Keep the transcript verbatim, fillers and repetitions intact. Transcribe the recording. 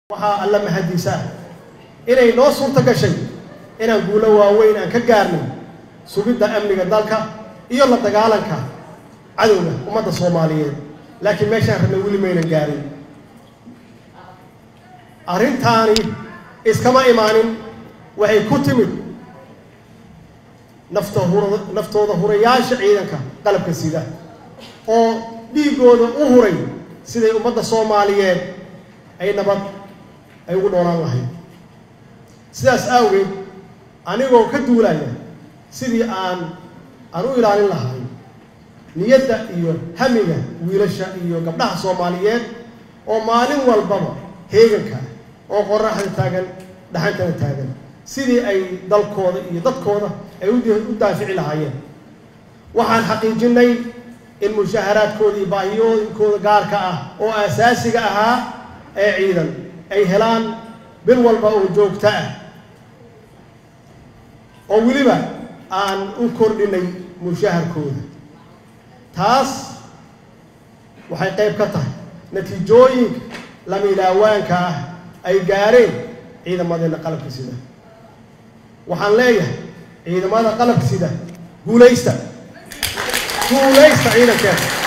waxaa alla mahadiisa inay noo suurta gashay inaan guulo waaweyn aan ka gaarno sugidda amniga dalka iyo la dagaalanka cadowga ummadda Soomaaliyeed laakiin meeshaan rabnay weli maynan gaarin arrintaani iskama imaanin waxay ku timid naftooda naftooda hurayaasha ciidanka qalabka sida oo dhiigooda u huray siday ummadda Soomaaliyeed ay nabad ay ugu noolaan lahayd sidaas awgeed anigoo ka duulaya sidii aan aan u ilaalin lahay niyadda iyo hamiga wiilasha iyo gabdhaha Soomaaliyeed oo maalin walbaba heeganka oo qorraxda taagan dhaxantana taagan sidii ay dalkooda iyo dadkooda ay u daafici lahaayeen waxaan xaqiijinay in mushaharaadkooda iyo baahiyooyinkooda gaarka ah oo asaasiga ahaa ee ciidan ay helaan bil walba oo joogto ah oo weliba aan u kordhinay mushaharkooda taas waxay qayb ka tahay natiijooyinka lama ilaawaanka ah ay gaareen ciidamada qalabka sida waxaan leeyahay ciidamada qalabka sida guuleysta guuleysta ciidanka